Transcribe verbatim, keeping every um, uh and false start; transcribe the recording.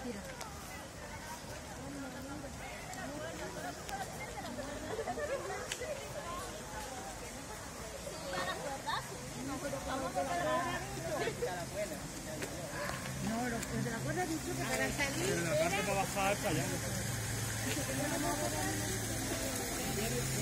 No, los de la cuerda han dicho que para salir. Pero la parte para bajar para allá.